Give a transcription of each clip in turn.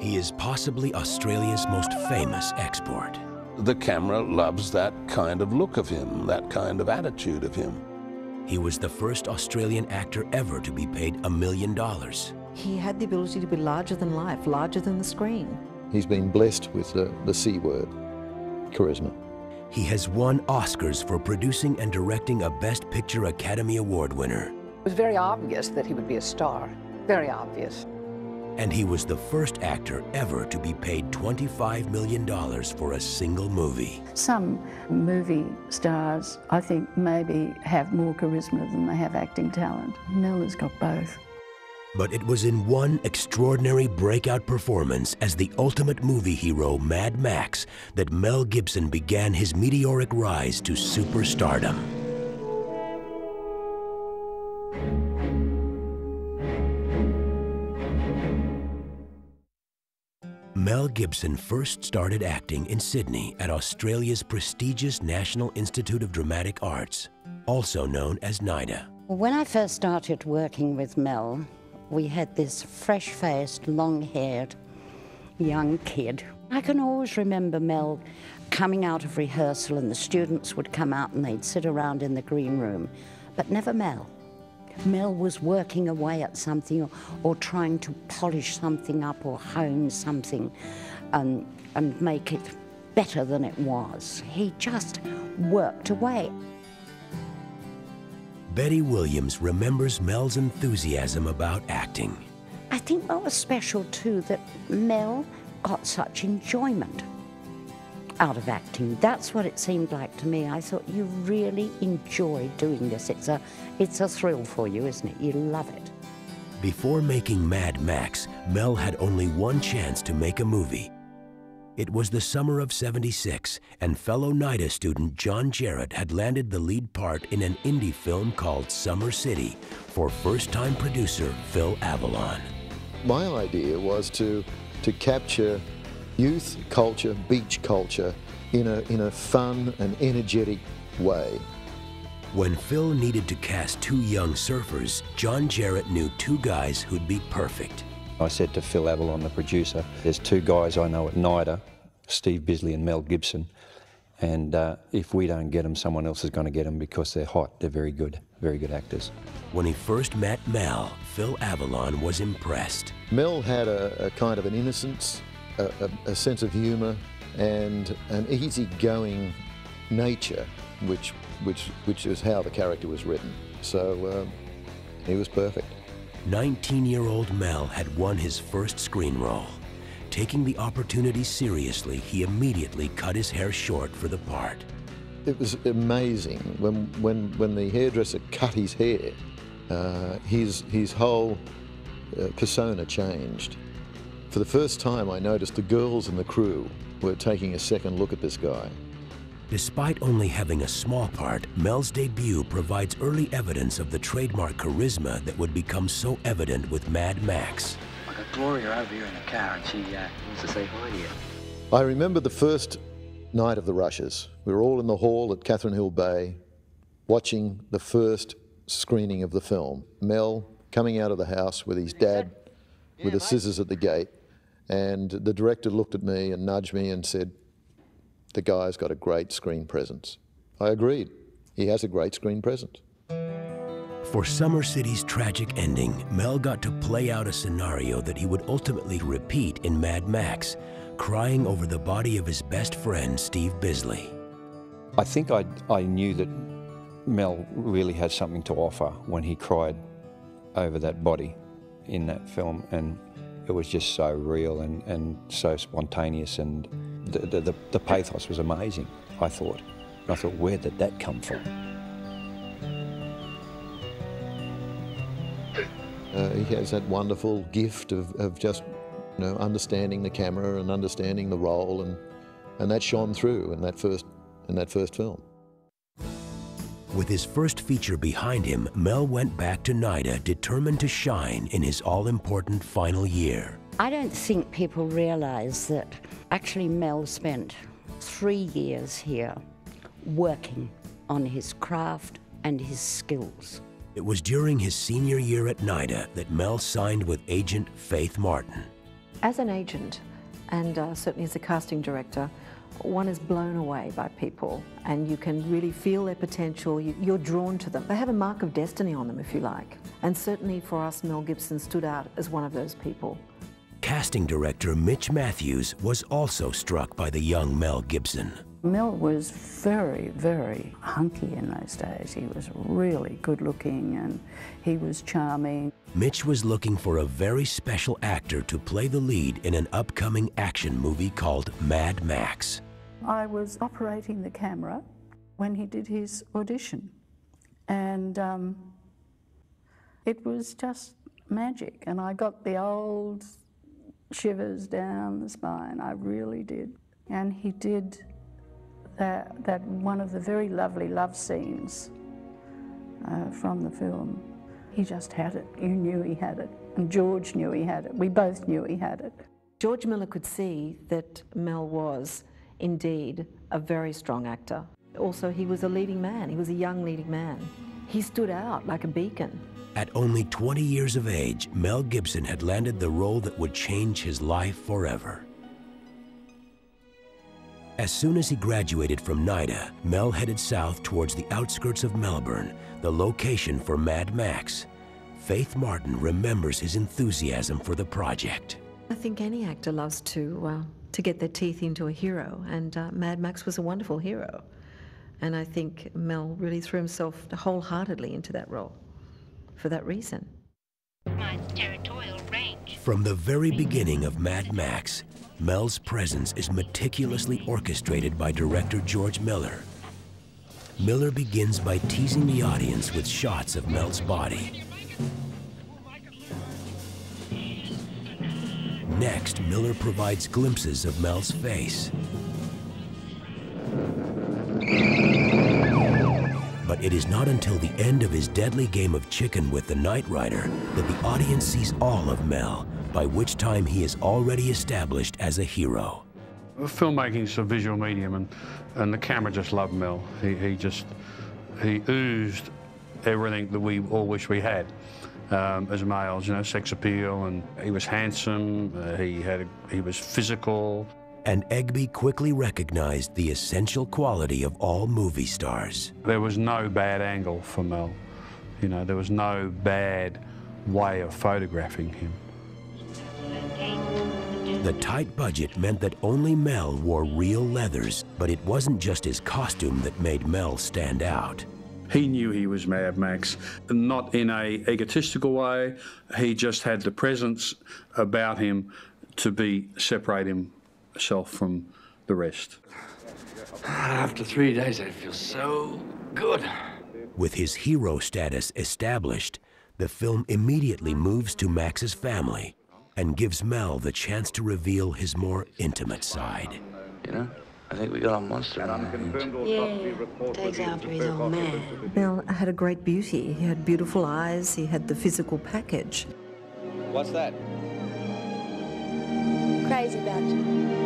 He is possibly Australia's most famous export. The camera loves that kind of look of him, that kind of attitude of him. He was the first Australian actor ever to be paid $1 million. He had the ability to be larger than life, larger than the screen. He's been blessed with the C word, charisma. He has won Oscars for producing and directing a Best Picture Academy Award winner. It was very obvious that he would be a star, very obvious. And he was the first actor ever to be paid $25 million for a single movie. Some movie stars, I think, maybe have more charisma than they have acting talent. Mel has got both. But it was in one extraordinary breakout performance as the ultimate movie hero, Mad Max, that Mel Gibson began his meteoric rise to superstardom. Mel Gibson first started acting in Sydney at Australia's prestigious National Institute of Dramatic Arts, also known as NIDA. When I first started working with Mel, we had this fresh-faced, long-haired young kid. I can always remember Mel coming out of rehearsal and the students would come out and they'd sit around in the green room, but never Mel. Mel was working away at something or trying to polish something up or hone something and make it better than it was. He just worked away. Betty Williams remembers Mel's enthusiasm about acting. I think what was special too, that Mel got such enjoyment out of acting. That's what it seemed like to me. I thought, you really enjoy doing this. It's a thrill for you, isn't it? You love it. Before making Mad Max, Mel had only one chance to make a movie. It was the summer of '76, and fellow NIDA student John Jarratt had landed the lead part in an indie film called Summer City for first-time producer Phil Avalon. My idea was to capture youth culture, beach culture, in a fun and energetic way. When Phil needed to cast 2 young surfers, John Jarratt knew 2 guys who'd be perfect. I said to Phil Avalon, the producer, there's 2 guys I know at NIDA, Steve Bisley and Mel Gibson, and if we don't get them, someone else is going to get them because they're hot, they're very good actors. When he first met Mel, Phil Avalon was impressed. Mel had a kind of an innocence, a sense of humour and an easygoing nature, which is how the character was written. So he was perfect. 19-year-old Mel had won his first screen role. Taking the opportunity seriously, he immediately cut his hair short for the part. It was amazing when the hairdresser cut his hair. His whole persona changed. For the first time, I noticed the girls in the crew were taking a second look at this guy. Despite only having a small part, Mel's debut provides early evidence of the trademark charisma that would become so evident with Mad Max. I got Gloria over here in the car and she wants to say hi to you. I remember the first night of the rushes. We were all in the hall at Catherine Hill Bay watching the first screening of the film. Mel coming out of the house with his dad with the scissors at the gate, and the director looked at me and nudged me and said, "The guy's got a great screen presence." I agreed. He has a great screen presence. For Summer City's tragic ending, Mel got to play out a scenario that he would ultimately repeat in Mad Max, crying over the body of his best friend, Steve Bisley. I think I knew that Mel really had something to offer when he cried over that body in that film, and it was just so real and so spontaneous, and the pathos was amazing, I thought. And I thought, where did that come from? He has that wonderful gift of just, you know, understanding the camera and understanding the role, and that shone through in that first film. With his first feature behind him, Mel went back to NIDA determined to shine in his all-important final year. I don't think people realise that actually Mel spent 3 years here working on his craft and his skills. It was during his senior year at NIDA that Mel signed with agent Faith Martin. As an agent, and certainly as a casting director, one is blown away by people, and you can really feel their potential. You're drawn to them. They have a mark of destiny on them, if you like. And certainly for us, Mel Gibson stood out as one of those people. Casting director Mitch Matthews was also struck by the young Mel Gibson. Mel was very, very hunky in those days. He was really good looking and he was charming. Mitch was looking for a very special actor to play the lead in an upcoming action movie called Mad Max. I was operating the camera when he did his audition, and it was just magic, and I got the old shivers down the spine, I really did. And he did that one of the very lovely love scenes from the film. He just had it. You knew he had it. And George knew he had it. We both knew he had it. George Miller could see that Mel was indeed a very strong actor. Also, he was a leading man. He was a young leading man. He stood out like a beacon. At only 20 years of age, Mel Gibson had landed the role that would change his life forever. As soon as he graduated from NIDA, Mel headed south towards the outskirts of Melbourne, the location for Mad Max. Faith Martin remembers his enthusiasm for the project. I think any actor loves to get their teeth into a hero, and Mad Max was a wonderful hero. And I think Mel really threw himself wholeheartedly into that role for that reason. Territorial range. From the very beginning of Mad Max, Mel's presence is meticulously orchestrated by director George Miller. Miller begins by teasing the audience with shots of Mel's body. Next, Miller provides glimpses of Mel's face. But it is not until the end of his deadly game of chicken with the Knight Rider that the audience sees all of Mel, by which time he is already established as a hero. Filmmaking's a visual medium, and the camera just loved Mel. He oozed everything that we all wish we had as males, you know, sex appeal, and he was handsome, he was physical. And Egby quickly recognized the essential quality of all movie stars. There was no bad angle for Mel. You know, there was no bad way of photographing him. The tight budget meant that only Mel wore real leathers, but it wasn't just his costume that made Mel stand out. He knew he was Mad Max, not in an egotistical way. He just had the presence about him to separate himself from the rest. After 3 days, I feel so good. With his hero status established, the film immediately moves to Max's family and gives Mel the chance to reveal his more intimate side. You know, I think we got a monster on our hands. Yeah, takes after his old man. Mel had a great beauty. He had beautiful eyes. He had the physical package. What's that? Crazy about you.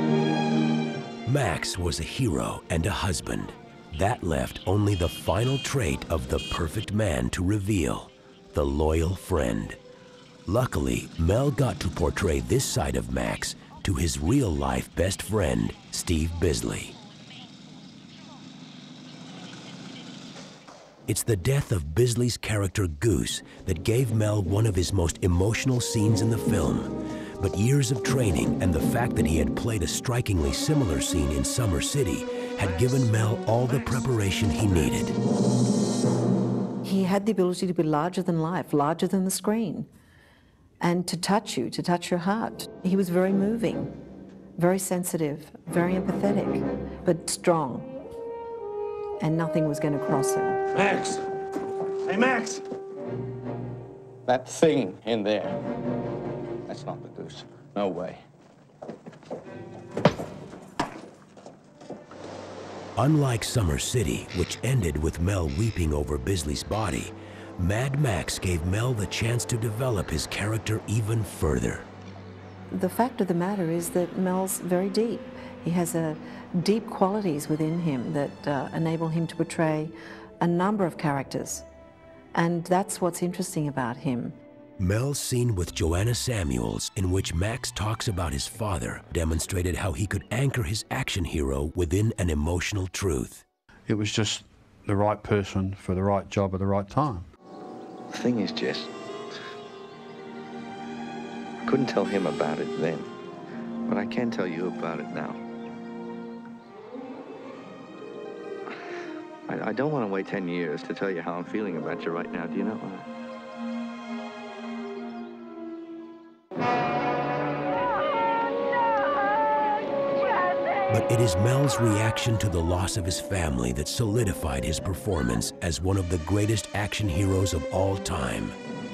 Max was a hero and a husband. That left only the final trait of the perfect man to reveal, the loyal friend. Luckily, Mel got to portray this side of Max to his real-life best friend, Steve Bisley. It's the death of Bisley's character Goose that gave Mel one of his most emotional scenes in the film. But years of training and the fact that he had played a strikingly similar scene in Summer City had given Mel all the preparation he needed. He had the ability to be larger than life, larger than the screen, and to touch you, to touch your heart. He was very moving, very sensitive, very empathetic, but strong, and nothing was going to cross him. Max! Hey, Max! That thing in there, that's not the Goose. No way. Unlike Summer City, which ended with Mel weeping over Bisley's body, Mad Max gave Mel the chance to develop his character even further. The fact of the matter is that Mel's very deep. He has deep qualities within him that enable him to portray a number of characters. And that's what's interesting about him. Mel's scene with Joanna Samuels, in which Max talks about his father, demonstrated how he could anchor his action hero within an emotional truth. It was just the right person for the right job at the right time. The thing is, Jess, I couldn't tell him about it then, but I can tell you about it now. I don't want to wait 10 years to tell you how I'm feeling about you right now. Do you know? But it is Mel's reaction to the loss of his family that solidified his performance as one of the greatest action heroes of all time.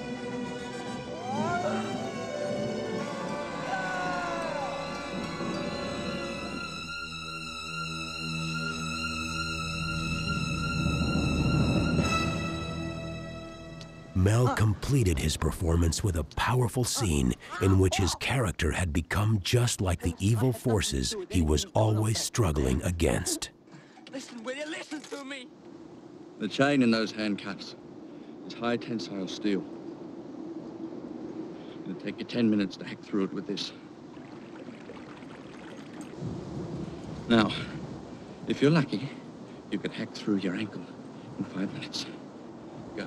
Mel completed his performance with a powerful scene in which his character had become just like the evil forces he was always struggling against. Listen, will you listen to me? The chain in those handcuffs is high tensile steel. It'll take you 10 minutes to hack through it with this. Now, if you're lucky, you could hack through your ankle in 5 minutes. Go.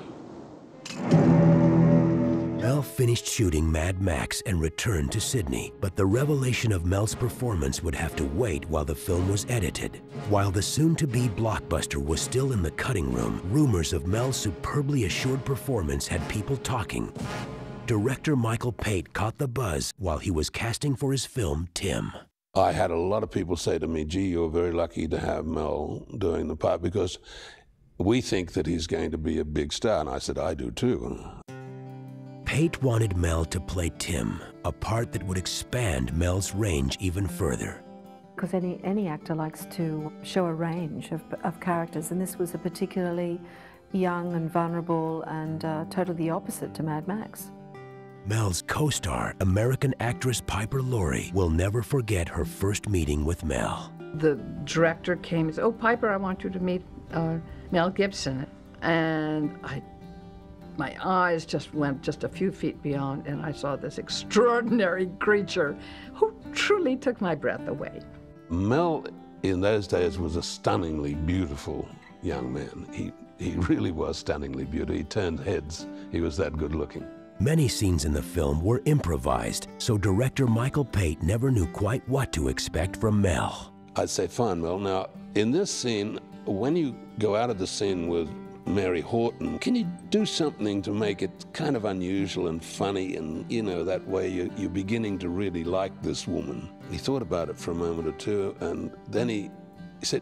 Mel finished shooting Mad Max and returned to Sydney, but the revelation of Mel's performance would have to wait while the film was edited. While the soon-to-be blockbuster was still in the cutting room, rumors of Mel's superbly assured performance had people talking. Director Michael Pate caught the buzz while he was casting for his film, Tim. I had a lot of people say to me, gee, you're very lucky to have Mel doing the part because we think that he's going to be a big star. And I said, I do too. Pate wanted Mel to play Tim, a part that would expand Mel's range even further. Because any actor likes to show a range of characters, and this was a particularly young and vulnerable and totally the opposite to Mad Max. Mel's co-star, American actress Piper Laurie, will never forget her first meeting with Mel. The director came and said, "Oh, Piper, I want you to meet Mel Gibson." And my eyes just went just a few feet beyond, and I saw this extraordinary creature who truly took my breath away. Mel, in those days, was a stunningly beautiful young man. He really was stunningly beautiful. He turned heads. He was that good looking. Many scenes in the film were improvised, so director Michael Pate never knew quite what to expect from Mel. I'd say, fine, Mel. Now, in this scene, when you go out of the scene with Mary Horton, can you do something to make it kind of unusual and funny, and, you know, that way you're beginning to really like this woman? He thought about it for a moment or two, and then he said,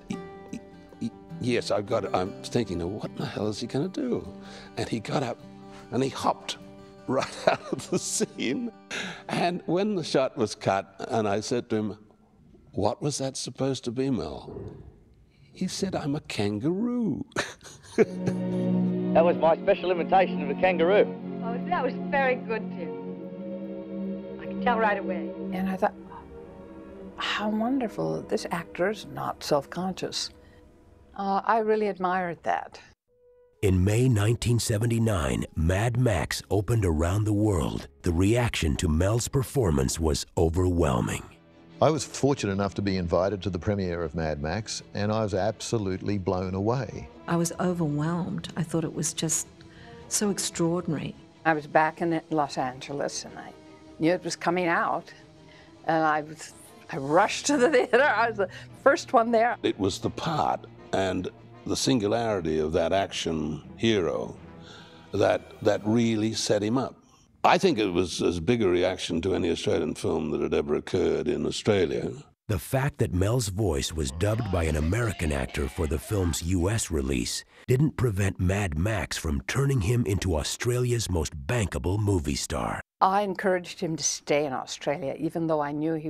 yes, I've got it. I'm thinking, now, what the hell is he going to do? And he got up and he hopped right out of the scene. And when the shot was cut, and I said to him, what was that supposed to be, Mel? He said, I'm a kangaroo. That was my special imitation of a kangaroo. Oh, that was very good, Tim. I could tell right away. And I thought, how wonderful. This actor's not self-conscious. I really admired that. In May 1979, Mad Max opened around the world. The reaction to Mel's performance was overwhelming. I was fortunate enough to be invited to the premiere of Mad Max, and I was absolutely blown away. I was overwhelmed. I thought it was just so extraordinary. I was back in Los Angeles, and I knew it was coming out, and I rushed to the theater. I was the first one there. It was the part and the singularity of that action hero that really set him up. I think it was as big a reaction to any Australian film that had ever occurred in Australia. The fact that Mel's voice was dubbed by an American actor for the film's US release didn't prevent Mad Max from turning him into Australia's most bankable movie star. I encouraged him to stay in Australia, even though I knew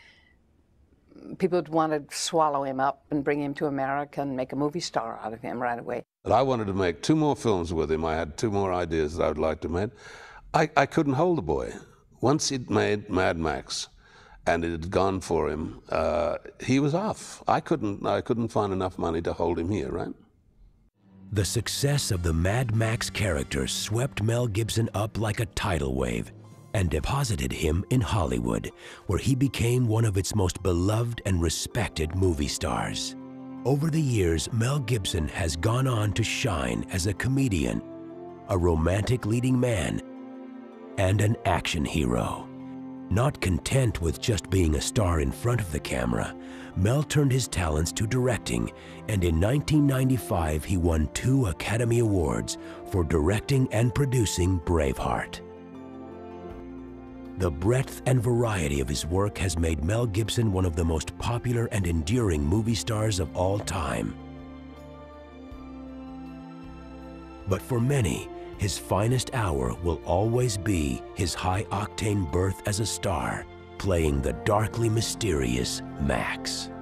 people would want to swallow him up and bring him to America and make a movie star out of him right away. But I wanted to make 2 more films with him. I had 2 more ideas that I would like to make. I couldn't hold the boy. Once he'd made Mad Max and it had gone for him, he was off. I couldn't find enough money to hold him here, right? The success of the Mad Max character swept Mel Gibson up like a tidal wave and deposited him in Hollywood, where he became one of its most beloved and respected movie stars. Over the years, Mel Gibson has gone on to shine as a comedian, a romantic leading man, and an action hero. Not content with just being a star in front of the camera, Mel turned his talents to directing, and in 1995 he won 2 Academy Awards for directing and producing Braveheart. The breadth and variety of his work has made Mel Gibson one of the most popular and enduring movie stars of all time. But for many, his finest hour will always be his high-octane birth as a star, playing the darkly mysterious Max.